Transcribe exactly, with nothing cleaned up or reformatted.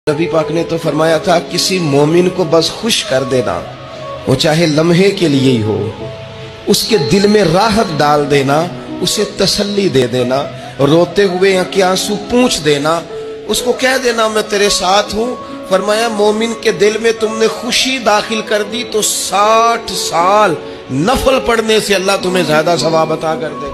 नबी पाक ने तो फरमाया था किसी मोमिन को बस खुश कर देना, वो चाहे लम्हे के लिए ही हो, उसके दिल में राहत डाल देना, उसे तसल्ली दे देना, रोते हुए या के आंसू पूंछ देना, उसको कह देना मैं तेरे साथ हूं। फरमाया मोमिन के दिल में तुमने खुशी दाखिल कर दी तो साठ साल नफल पढ़ने से अल्लाह तुम्हें ज्यादा सवाब अता कर दे।